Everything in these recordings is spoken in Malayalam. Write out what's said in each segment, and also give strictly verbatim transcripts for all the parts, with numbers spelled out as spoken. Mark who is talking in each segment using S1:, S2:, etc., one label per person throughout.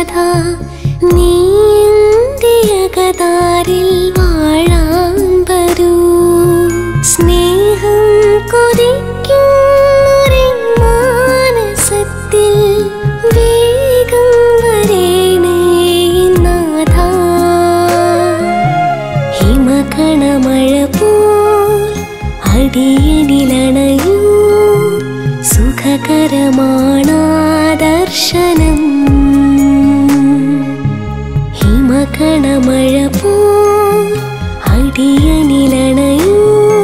S1: നാഥ നീ എൻ്റെ അകതാരിൽ വാഴാൻ വരൂ. സ്നേഹം കൊതിക്കുന്നൊരു മാനസത്തിൽ വേഗം വരേണേ നാഥ. ഹിമകണമഴ പോൽ അടിയനിലണയൂ, സുഖകരമാണാ ദർശനം. ഹിമകണമഴ പോൽ അടിയനിലണയൂ,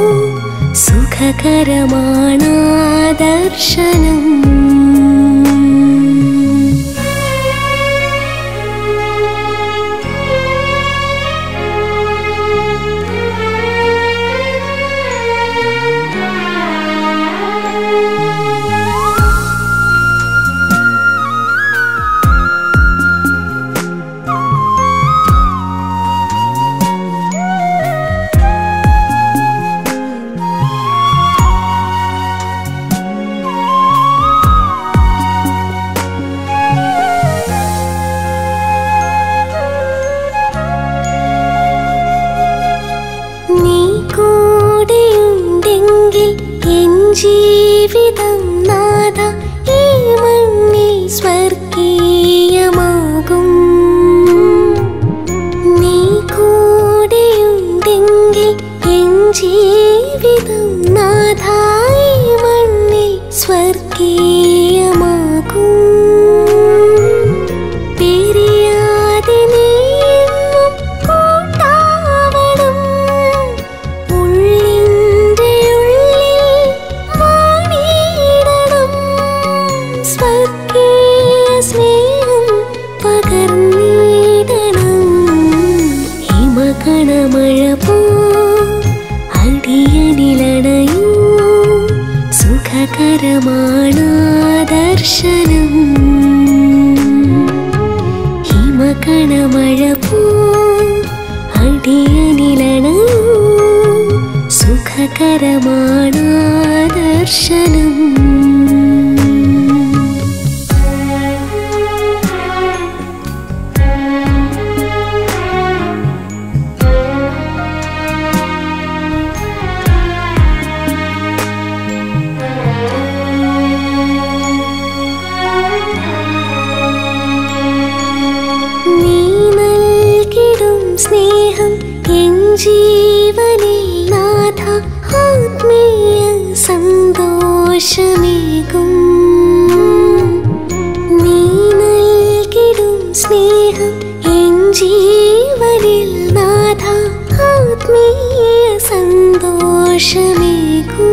S1: സുഖകരമാണാ ദർശനം. ജീവിതം നാഥ ഈ മണ്ണിൽ സ്വർഗീയമാകും. നീ കൂടെയുണ്ടെങ്കിൽ എൻ ജീവിതം നാഥ ഈ മണ്ണിൽ സ്വർഗീയമാകും. പിരിയാതെ നീ എന്നും കൂട്ടാവണം, ഉള്ളിൻ്റെ ഉള്ളിൽ വാണിടണം. സ്വർഗീയ സ്നേഹം പകർന്നിടണം. ഹിമകണമഴ പോൽ അടിയനിലണയൂ, സുഖകരമാണാ ദർശനം. ഹിമകണമഴ പോൽ അടിയനിലണയൂ, സുഖകരമാണാ ദർശനം. നീ നൽകിടും സ്നേഹം എൻ ജീവനിൽ നാഥ ആത്മീയ സന്തോഷമേകും. നീ നൽകിടും സ്നേഹം എൻ ജീവനിൽ നാഥ ആത്മീയ സന്തോഷമേകും.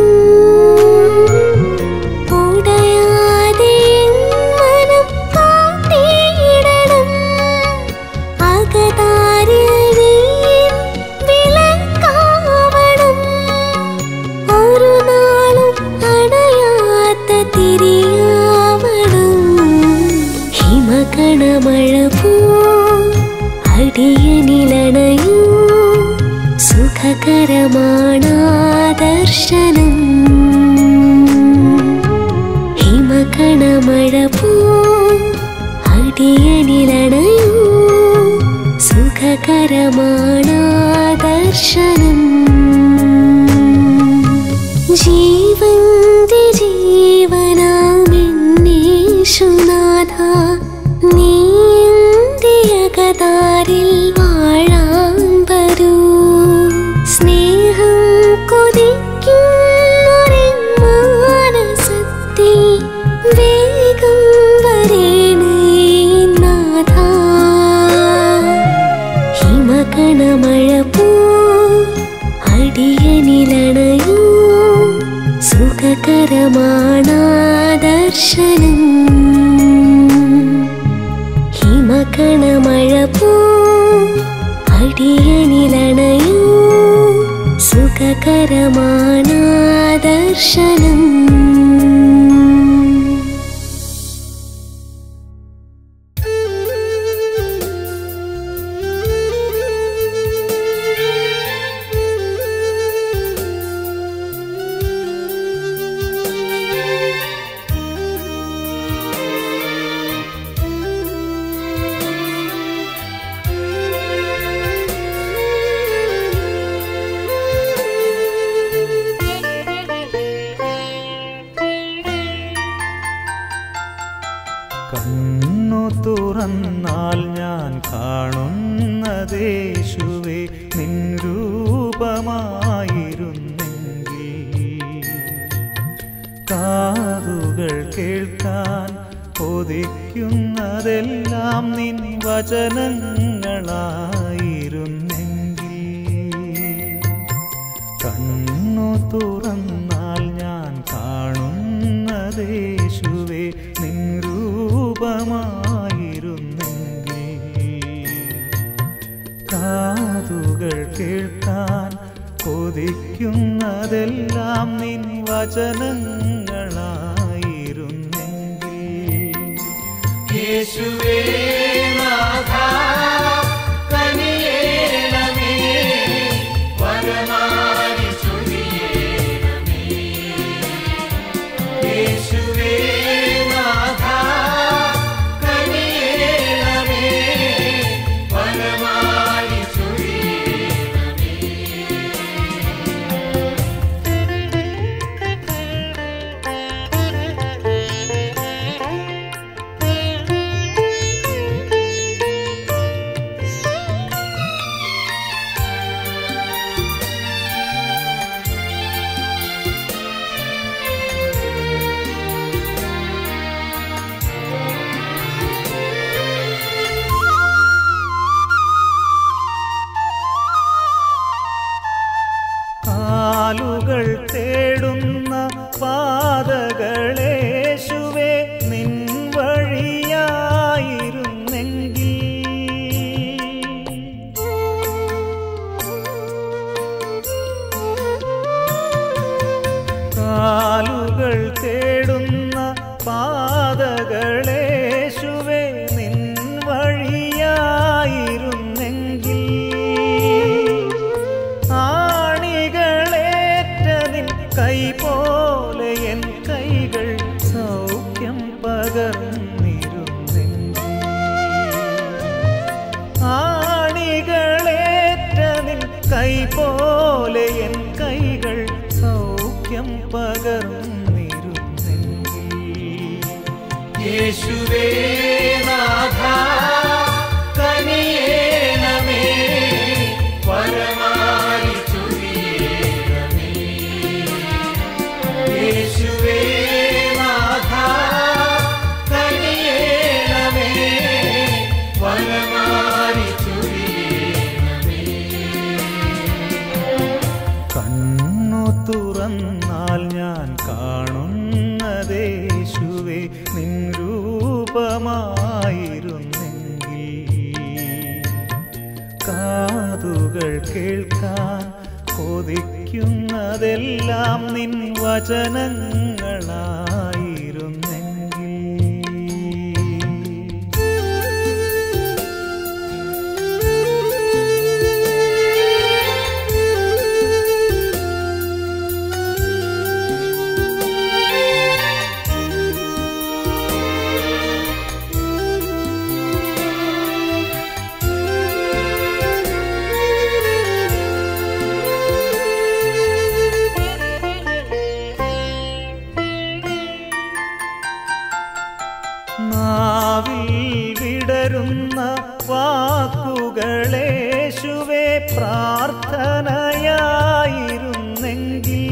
S1: ഉടയാതെ എൻ മനം കാത്തിടണം, അകതാരിൽ നീ വിളക്കാവണം. ഒരു നാളും അണയാത്ത തിരിയാവണം. ഹിമകണമഴ പോൽ അടിയനിലണയൂ, സുഖകരമാണാ ദർശനം. ഹിമകണമഴ പോൽ അടിയനിലണയൂ, സുഖകരമാണാ ദർശനം. ജീവന്റെ ജീവനാമെന്നേശുനാഥ നീ എൻ്റെ അകതാരിൽ വാഴാൻ വരൂ. സ്നേഹം കൊതിക്കുന്നൊരു മാനസത്തിൽ വേഗം വരേണേ നാഥ. ഹിമകണമഴ പോൽ അടിയനിലണയൂ, സുഖകരമാണാ ദർശനം. ഹിമകണമഴ പോൽ അടിയനിലണയൂ, സുഖകരമാണാ ദർശനം.
S2: കേൾക്കുന്നതെല്ലാം നിൻ വചനങ്ങളായിരുന്നെങ്കിൽ കണ്ണു തുറന്നാൽ ഞാൻ കാണുന്നതേശുവേ നിൻ രൂപമായിരുന്നെങ്കിൽ കാതുകൾ കേൾക്കാൻ കൊതിക്കുന്നതെല്ലാം നിൻ വചനങ്ങളായിരുന്നെങ്കിൽ
S3: യേശുവേ നാഥാ കനിയേണമേ വരമാരി ചൊരിയേണമേ യേശുവേ നാഥാ കനിയേണമേ വരമാരി ചൊരിയേണമേ
S2: കാലുകൾ തേടുന്ന പാതകളേശുവേ നിൻ വഴിയായിരുന്നെങ്കിൽ കാലുകൾ തേടുന്ന പാതകളേശുവേ നിൻ വഴിയായിരുന്നെങ്കിൽ കൈ പോലെ എൻ കൈകൾ സൗഖ്യം പകർന്നിരുന്നെങ്കിൽ ആണികളേറ്റ നിൻ കൈ പോലെ എൻ കൈകൾ സൗഖ്യം പകർന്നിരുന്നെങ്കിൽ
S3: യേശുവേ നാഥാ കനിയേണമേ വരമാരി ചൊരിയേണമേ യേശുവേ നാഥാ കനിയേണമേ വരമാരി ചൊരിയേണമേ
S2: കണ്ണു തുറന്നാൽ ഞാൻ കാണുന്നതേശുവേ നിൻ രൂപമായിരുന്നെങ്കിൽ കാതുകൾ കേൾക്കാൻ കൊതിക്കുന്നതെല്ലാം നിൻ വചനങ്ങളായിരുന്നെങ്കിൽ നാവിൽ വിടരുന്ന വാക്കുകളേശുവേ പ്രാർത്ഥനയായിരുന്നെങ്കിൽ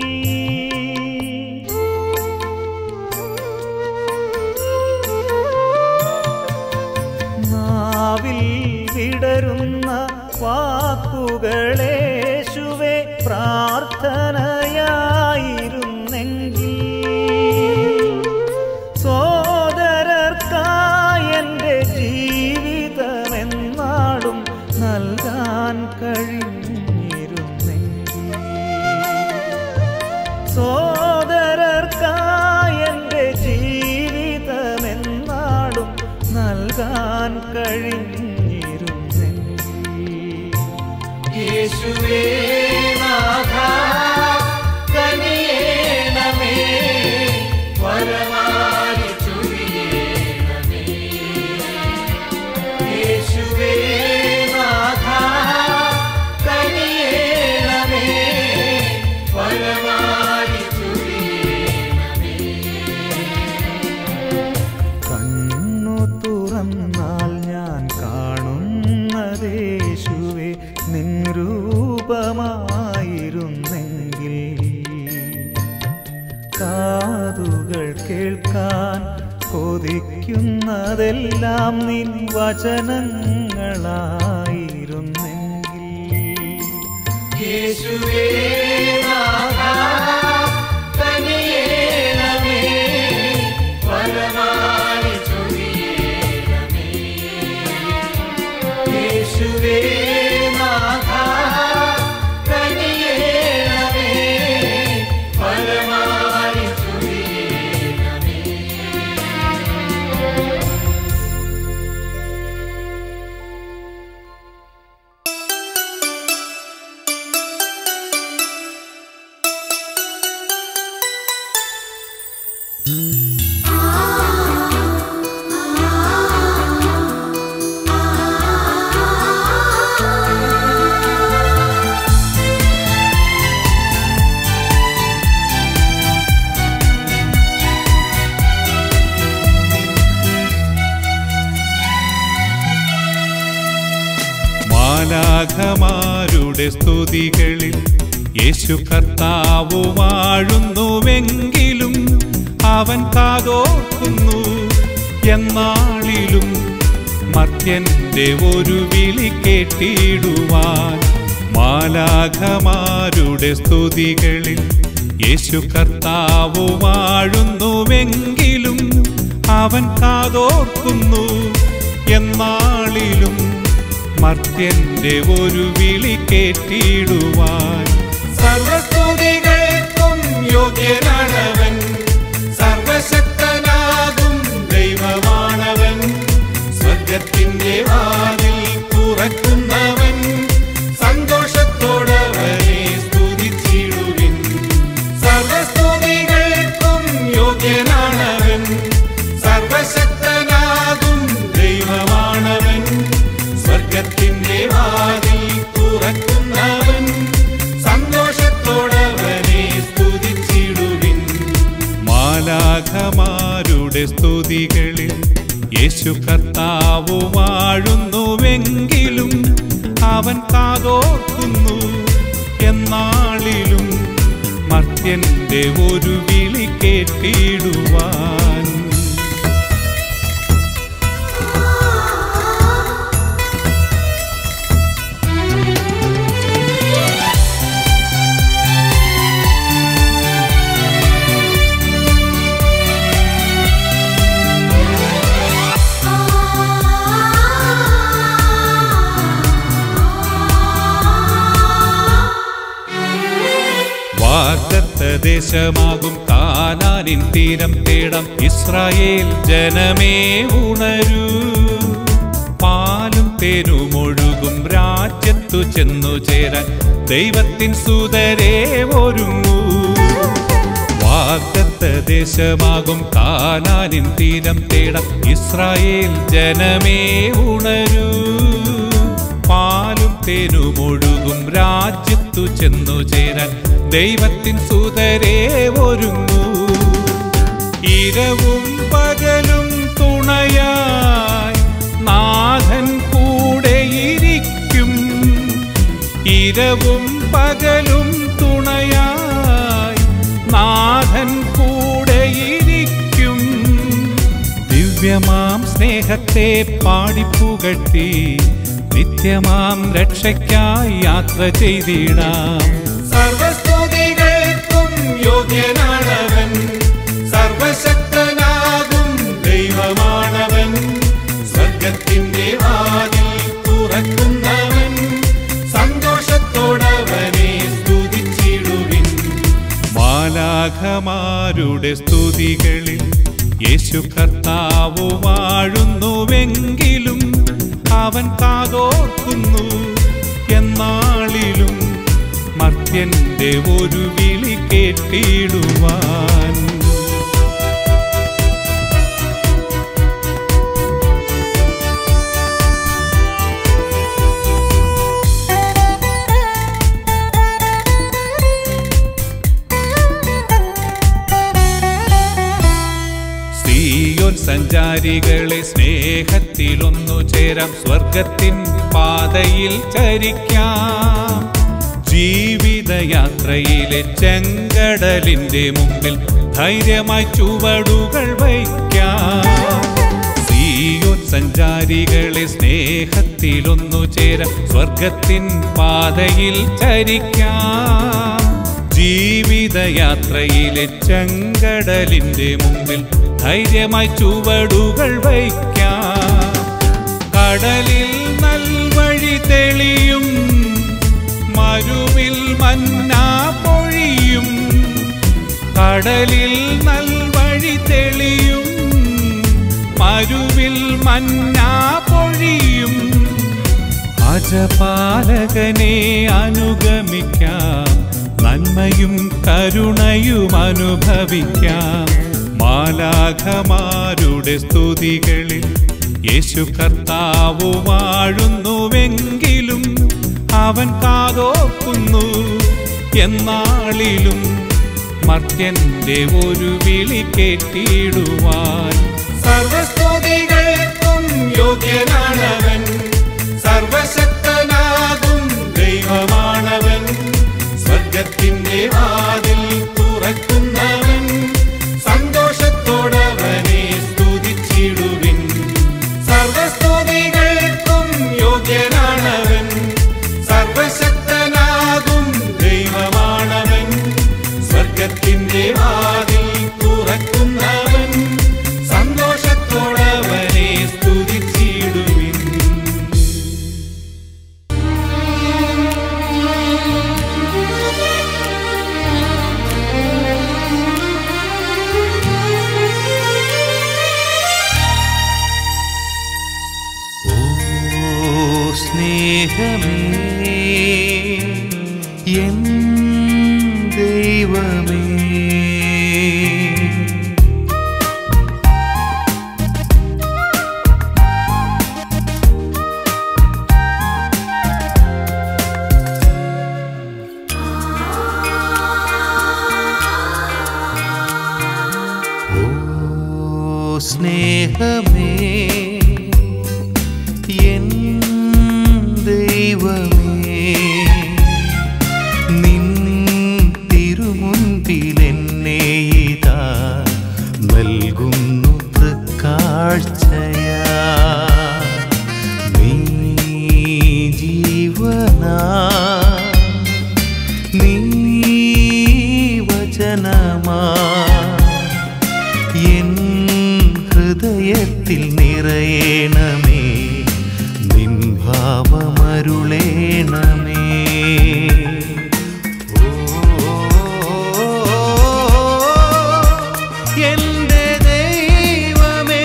S2: നാവിൽ വിടരുന്ന വാക്കുകളേശുവേ പ്രാർത്ഥനയായിരുന്നെങ്കിൽ സോദരർക്കായെൻ്റെ ജീവിതമെന്നാളും നൽകാൻ കഴിഞ്ഞിരുന്നെങ്കിൽ സോദരർക്കായെൻ്റെ ജീവിതമെന്നാളും നൽകാൻ കഴിഞ്ഞിരുന്നെങ്കിൽ
S3: യേശുവേ നാഥാ കനിയേണമേ വരമാരി ചൊരിയേണമേ യേശുവേ നാഥാ കനിയേണമേ വരമാരി ചൊരിയേണമേ
S2: കണ്ണു തുറന്നാൽ ഞാൻ കാണുന്നതേശുവേ നിൻ രൂപമായിരുന്നെങ്കിൽ കാതുകൾ കേൾക്കാൻ കൊതിക്കുന്നതെല്ലാം നിൻ വചനങ്ങളായിരുന്നെങ്കിൽ
S3: യേശുവേ നാഥാ കനിയേണമേ വരമായി ചൊരിയേണമേ യേശുവേ നാഥാ കനിയേണമേ വരമായി ചൊരിയേണമേ
S4: മാലാഖമാരുടെ സ്തുതികളിൽ യേശു കർത്താവു വാഴുന്നുവെങ്കിലും അവൻ കാതോർക്കുന്നു എന്നാളിലും മർത്യന്റെ ഒരു വിളി കേട്ടിടുവാൻ. മാലാഖമാരുടെ സ്തുതികളിൽ യേശു കർത്താവു വാഴുന്നുവെങ്കിലും അവൻ കാതോർക്കുന്നു എന്നാളിലും മർത്യന്റെ ഒരു വിളി കേട്ടിടുവാൻ. സർവസ്തുതികൾക്കും യോഗ്യനാണവൻ, സർവശക്തനാകും ദൈവമാണവൻ. സ്വർഗത്തിന്റെ വാതിൽ തുറക്കുന്നവൻ, സന്തോഷത്തോടവനെ സ്തുതിച്ചിടുവിൻ. സർവസ്തുതികൾക്കും യോഗ്യനാണവൻ, സർവശക്തനാകും ദൈവമാണവൻ. സ്വർഗത്തിന്റെ വാതിൽ തുറക്കുന്നവൻ, സന്തോഷത്തോടവനെ സ്തുതിച്ചിടുവിൻ. മാലാഖമാരുടെ സ്തുതികളിൽ യേശു കർത്താവു വാഴുന്നുവെങ്കിലും അവൻ കാതോർക്കുന്നു എന്നാളിലും മർത്യന്റെ ഒരു വിളി കേട്ടിടുവാൻ. വാഗ്ദത്ത ദേശമാകും കാനാനിൻ തീരം തേടാം ഇസ്രായേൽ ജനമേ ഉണരൂ. പാലും തേനുമൊഴുകും രാജ്യത്തു ചെന്നു ചേരാൻ ദൈവത്തിൻ സുതരേ ഒരുങ്ങൂ. വാഗ്ദത്ത ദേശമാകും കാനാനിൻ തീരം തേടാം ഇസ്രായേൽ ജനമേ ഉണരൂ. പാലും തേനുമൊഴുകും രാജ്യത്തു ചെന്നു ചേരാൻ ദൈവത്തിൻ സുതരേ ഒരുങ്ങൂ. ഇരവും പകലും തുണയായി നാഥൻ കൂടെയിരിക്കും. ഇരവും പകലും തുണയായി നാഥൻ കൂടെയിരിക്കും. ദിവ്യമാം സ്നേഹത്തെ പാടിപ്പുകഴ്ത്തി നിത്യമാം രക്ഷയ്ക്കായി യാത്ര ചെയ്തിടാം. സർവസ്തുതികൾക്കും യോഗ്യനാണവൻ, സർവശക്തനാകും ദൈവമാണവൻ. സ്വർഗത്തിന്റെ വാതിൽ തുറക്കുന്നവൻ, സന്തോഷത്തോടവനെ സ്തുതിച്ചിടുവിൻ. മാലാഖമാരുടെ സ്തുതികളിൽ യേശു കർത്താവു വാഴുന്നുവെങ്കിലും അവൻ കാതോർക്കുന്നു എന്നാളിലും മർത്യന്റെ ഒരു വിളി കേട്ടിടുവാൻ. സീയോൻ സഞ്ചാരികളെ സ്നേഹത്തിലൊന്നു ചേരാം, സ്വർഗത്തിൻ പാതയിൽ ചരിക്കാം. ജീവിതയാത്രയിലെ ചെങ്കടലിന്റെ മുമ്പിൽ ധൈര്യമായി ചുവടുകൾ വയ്ക്കാം. സിയോൻ സഞ്ചാരികളെ സ്നേഹത്തിലൊന്നു ചേരാം, സ്വർഗത്തിൻ പാതയിൽ ചരിക്കാം. ജീവിതയാത്രയിലെ ചെങ്കടലിന്റെ മുമ്പിൽ ധൈര്യമായി ചുവടുകൾ വയ്ക്കാം. കടലിൽ നൽവഴി തെളിയും, മരുവിൽ മന്നാ പൊഴിയും. കടലിൽ നൽവഴി തെളിയും, മരുവിൽ മന്നാ പൊഴിയും. അജപാലകനെ അനുഗമിക്കാം, നന്മയും കരുണയും അനുഭവിക്കാം. മാലാഖമാരുടെ സ്തുതികളിൽ യേശു കർത്താവ് വാഴുന്നുവെങ്കിലും അവൻ കാതോക്കുന്നു എന്നാളിലും മർത്യന്റെ ഒരു വിളി കേട്ടിടുവാൻ. സർവസ്തുതികൾക്കും യോഗ്യനാണവൻ, സർവശക്തനാകും ദൈവമാണവൻ. സ്വർഗത്തിന്റെ വാതിൽ തുറക്കുന്നവൻ, സന്തോഷത്തോടവനെ സ്തുതിച്ചിടുവിൻ. സർവസ്തുതികൾക്കും യോഗ്യനാണവൻ, സർവശക്തനാകും ദൈവമാണവൻ. സ്വർഗത്തിന്റെ വാതിൽ തുറക്കുന്നവൻ, സന്തോഷത്തോടവനെ സ്തുതിച്ചിടുവിൻ.
S2: സ്നേഹമേ എൻ ദൈവമേ, ഓ സ്നേഹമേ എൻ ദൈവമേ, നിൻ തിരുമുൻപിലെന്നെ ഇതാ നൽകുന്നു തൃക്കാഴ്ചയാ. നീ ജീവനാ, നീ വചനമാ, എൻ ഹൃദയത്തിൽ നിറയണമേ, നിൻ ഭാവമരുളേണമേ. എന്റെ ദൈവമേ,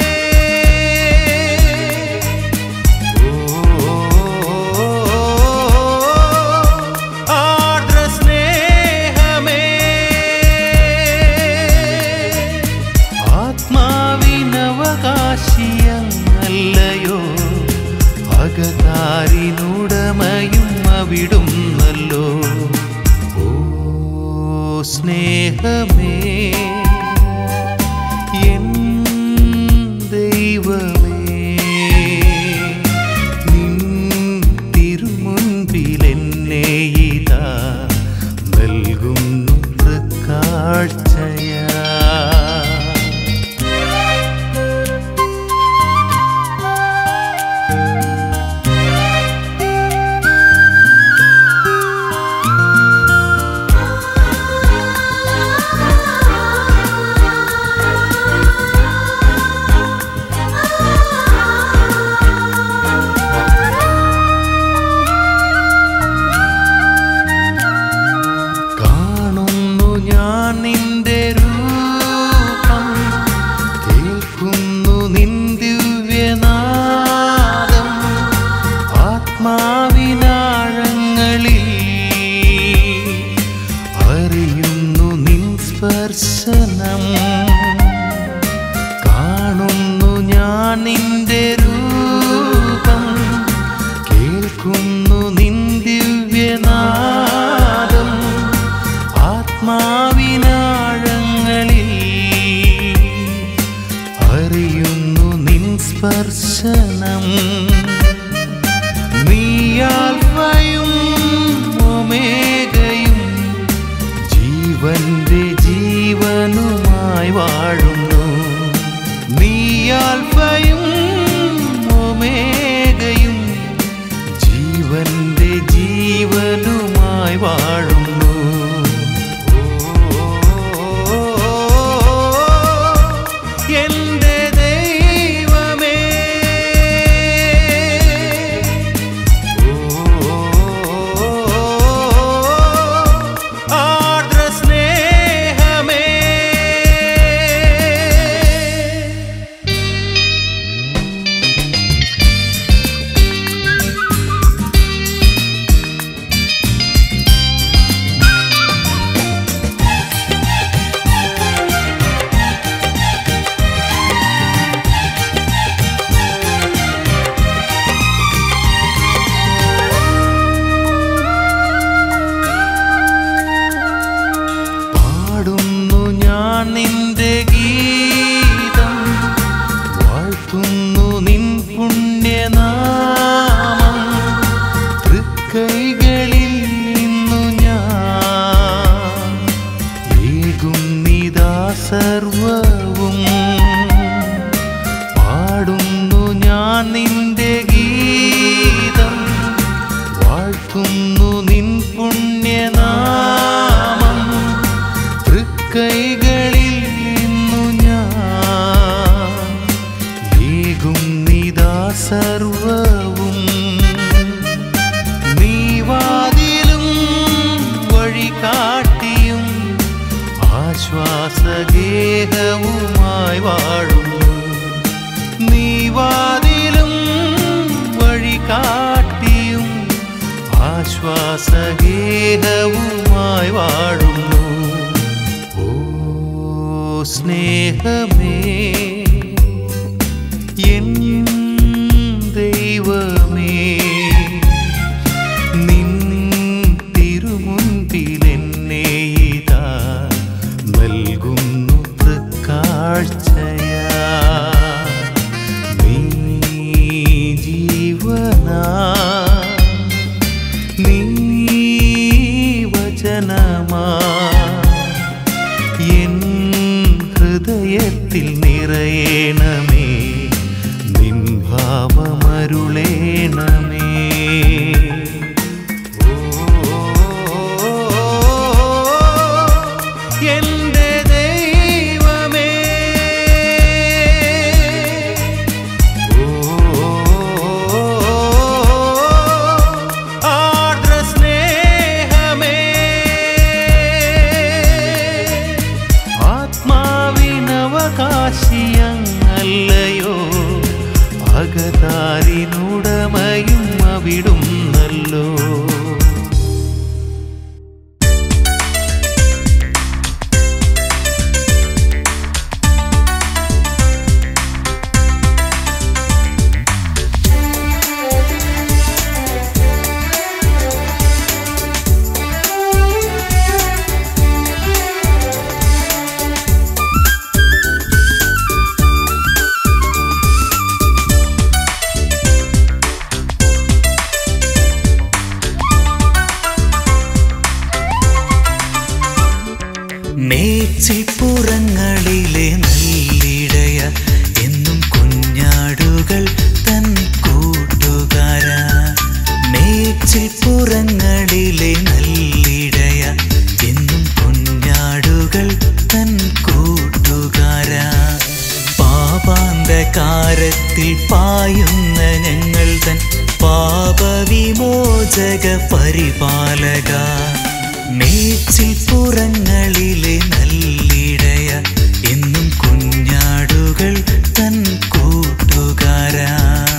S2: ആർദ്ര സ്നേഹമേ, ആത്മാവിനവകാശിയല്ലയോ, അകതാരിനുടമയും അവിടുന്നല്ലോ. ഓ സ്നേഹമേ എൻ ദൈവമേ, നിൻ തിരുമുൻപിലെന്നെ ഇതാ നൽകുന്നു തൃക്കാഴ്ചയാ. ഓർക്കുന്നു നിൻ പുണ്യനാമം തൃക്കൈകളിൽ ഇന്നു ഞാൻ ഏകും നിദാ സർവവും നീ വാതിലും വഴികാട്ടിയും ആശ്വാസഗേഹവുമായി വാഴുന്നു നീ വാതിലും വഴികാട്ടിയും ആശ്വാസഗേഹവുമായി വാഴുന്നു ഓ സ്നേഹമേ എൻ ദൈവമേ നിൻ തിരുമുൻപിൽ എന്നെ ഇതാ നൽകുന്നു തൃക്കാഴ്ചയാ നീ ജീവനാ നീ വചനമാ എൻ ഹൃദയത്തിൽ നിറയണമേ നിൻ ഭാവമരുളേണമേ എന്റെ ദൈവമേ ആർദ്ര സ്നേഹമേ ആത്മാവിനവകാശിയങ്ങല്ലയോ അകതാരിനുടമയും അവിടുന്നല്ലോ
S5: മേച്ചിൽപ്പുറങ്ങളിലെ നല്ലിടയ എന്നും കുഞ്ഞാടുകൾ തൻ കൂട്ടുകാരാ മേച്ചിൽപ്പുറങ്ങളിലെ നല്ലിടയ എന്നും കുഞ്ഞാടുകൾ തൻ കൂട്ടുകാരാ പാപാന്തകാരത്തിൽ പായുന്ന ഞങ്ങൾ തൻ പാപവിമോചക പരിപാലക മേച്ചിൽപ്പുറങ്ങളിലെ നല്ലിടയ എന്നും കുഞ്ഞാടുകൾ തൻ കൂട്ടുകാരാ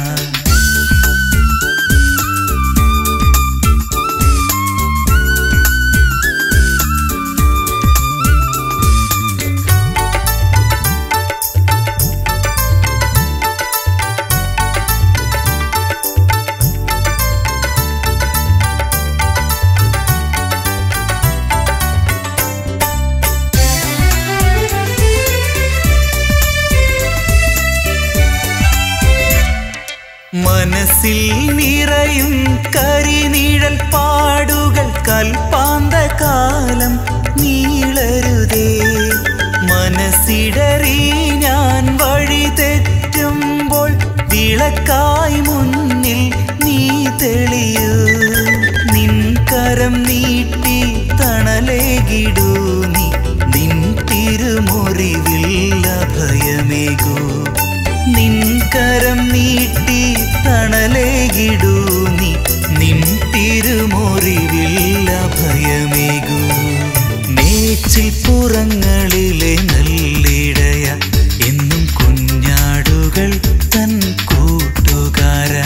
S5: മനസ്സിൽ നിറയും കരിനിഴൽ പാടുകൾ കൽപ്പാന്തകാലം നീളരുതേ മനസ്സിടറി ഞാൻ വഴി തെറ്റുമ്പോൾ വിളക്കായി മുന്നിൽ നീ തെളിയൂ നിൻ കരം നീട്ടി തണലേകിടൂ നീ നിൻ തിരുമുറിവിൽ അഭയമേകൂ നിൻ കരം നീട്ടി തണലേകിടൂ നീ നിൻ തിരുമുറിവിൽ അഭയമേകൂ മേച്ചിൽപ്പുറങ്ങളിലെ നല്ലിടയ എന്നും കുഞ്ഞാടുകൾ തൻ കൂട്ടുകാരാ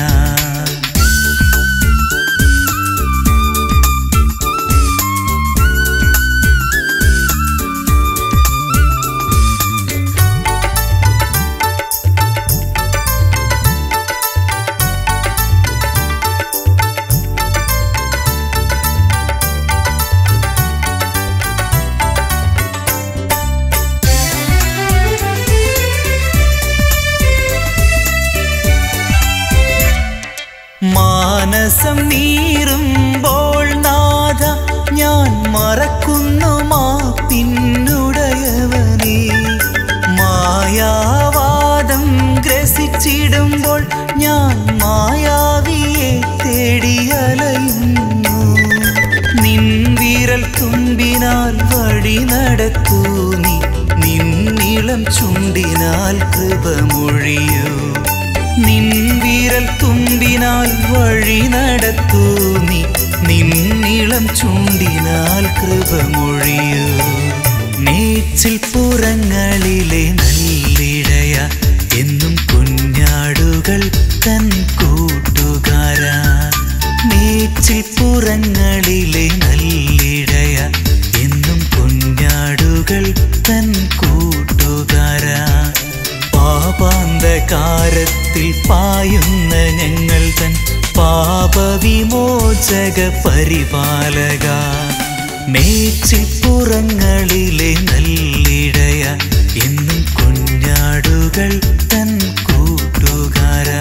S5: വഴി നടത്തൂ നീ നിന്നിളം ചുണ്ടിനാൽ കൃപമൊഴിയൂ നിൻ വിരൽ തുമ്പിനാൽ വഴി നടത്തൂ നീ നിന്നിളം ചുണ്ടിനാൽ കൃപമൊഴിയൂ മേച്ചിൽ പുറങ്ങളിലെ നല്ലിടയ എന്നും കുഞ്ഞാടുകൾ തൻ കൂട്ടുകാരാ മേച്ചിൽ പുറങ്ങളിലെ നല്ലിടയ എന്നും കുഞ്ഞാടുകൾ തൻ കൂട്ടുകാരാ പാപാന്തകാരത്തിൽ പായുന്ന ഞങ്ങൾ തൻ പാപവിമോചക പരിപാലക മേച്ചിൽ പുറങ്ങളിലെ നല്ലിടയ എന്നും കുഞ്ഞാടുകൾ തൻ കൂട്ടുകാരാ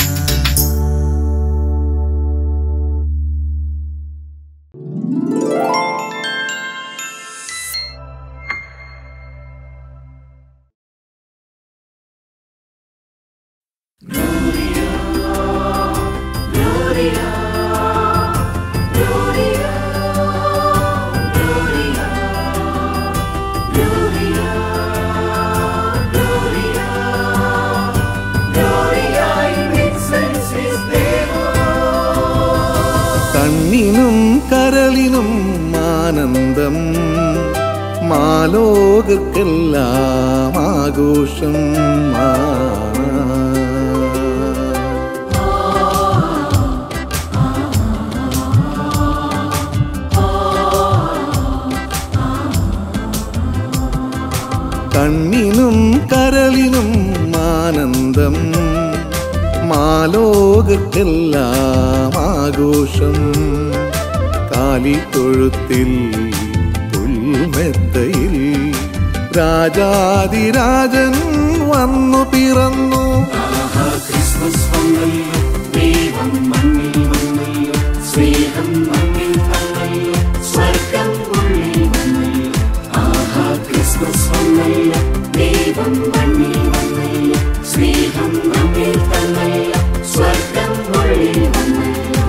S6: കണ്ണിനും കരളിനും ആനന്ദം മാലോകർക്കെല്ലാം ആഘോഷം കണ്ണിനും കരളിനും ആനന്ദം മാലോകർക്കെല്ലാം ആഘോഷം കാലിത്തൊഴുത്തിൽ പുൽമെത്തയിൽ രാജാതിരാജൻ വന്നു പിറന്നു
S3: ക്രിസ്മസ് വന്നല്ലോ ദൈവം മണ്ണിൽ വന്നല്ലോ സ്നേഹം നമ്മിൽ വന്നല്ലോ സ്വർഗം ഉള്ളിൽ വന്നല്ലോ ആഹാ ക്രിസ്മസ് വന്നല്ലോ ദൈവം മണ്ണിൽ വന്നല്ലോ സ്നേഹം നമ്മിൽ വന്നല്ലോ സ്വർഗം ഉള്ളിൽ വന്നല്ലോ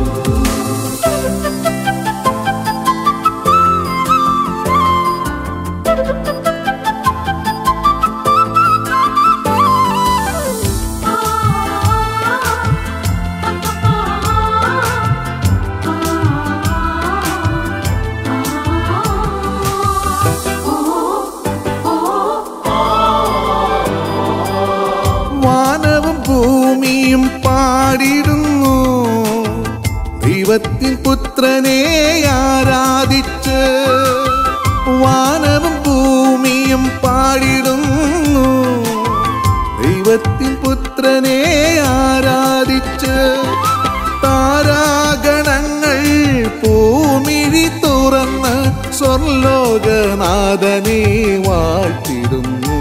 S6: വാനവും ഭൂമിയും പാടിടുന്നു ദൈവത്തിൻ പുത്രനെ ആരാധിച്ച് വാനവും ഭൂമിയും പാടിടുന്നു ദൈവത്തിൻ പുത്രനെ ആരാധിച്ച് താരാഗണങ്ങൾ ഭൂമിഴി തുറന്ന് സ്വർലോകനാഥനെ വാഴ്ത്തിടുന്നു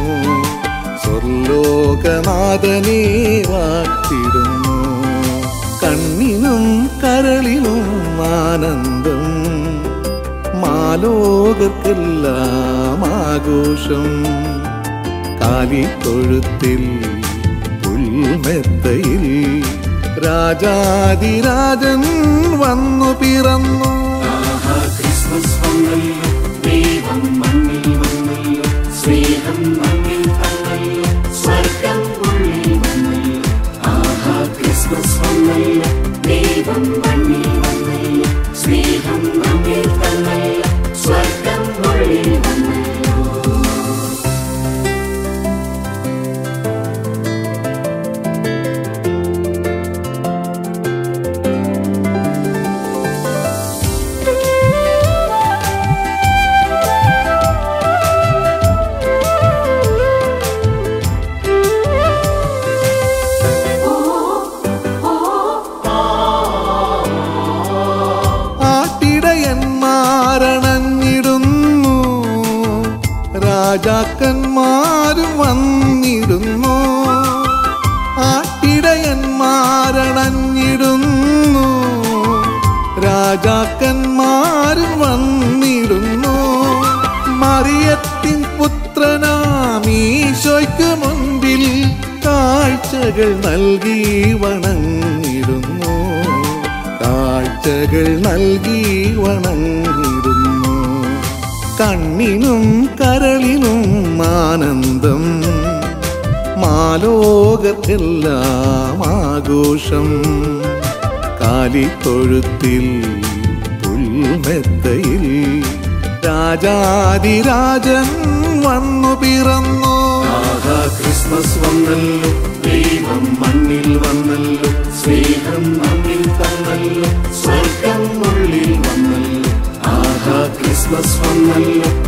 S6: സ്വർലോകനാഥനെ വാഴ്ത്തിടുന്നു കണ്ണിനും കരളിനും ആനന്ദം മാലോകർക്കെല്ലാം ആഘോഷം കാലിത്തൊഴുത്തിൽ പുൽമെത്തയിൽ രാജാതിരാജൻ വന്നു പിറന്നു
S3: ക്രിസ്മസ് വന്നല്ലോ ദൈവം മണ്ണിൽ വന്നല്ലോ സ്നേഹം നമ്മിൽ വന്നല്ലോ സ്വർഗം ഉള്ളിൽ വന്നല്ലോ ആഹാ ക്രിസ്മസ് വന്നല്ലോ ദൈവം മണ്ണിൽ വന്നല്ലോ സ്നേഹം നമ്മിൽ വന്നല്ലോ സ്വർഗം ഉള്ളിൽ വന്നല്ലോ
S6: ആട്ടിടയന്മാരണഞ്ഞിടുന്നു രാജാക്കന്മാരും വന്നിടുന്നു ആട്ടിടയന്മാരണഞ്ഞിടുന്നു രാജാക്കന്മാരും വന്നിടുന്നു മറിയത്തിൻ പുത്രനാം ഈശോയ്ക്ക് മുൻപിൽ കാഴ്ചകൾ നൽകി വണങ്ങിടുന്നു കാഴ്ചകൾ നൽകി വണങ്ങിടുന്നു കണ്ണിനും കരളിനും ആനന്ദം, മാലോകത്തെല്ലാം ആഘോഷം. കാലിത്തൊഴുത്തിൽ പുൽമെത്തയിൽ രാജാതിരാജൻ വന്നു പിറന്നു.
S3: ആഹാ ക്രിസ്മസ് വന്നല്ലോ, ദൈവം മണ്ണിൽ വന്നല്ലോ, സ്നേഹം നമ്മിൽ തന്നല്ലോ, സ്വർഗം ഉള്ളിൽ വന്നല്ലോ. ആഹാ ക്രിസ്മസ് വന്നല്ലോ,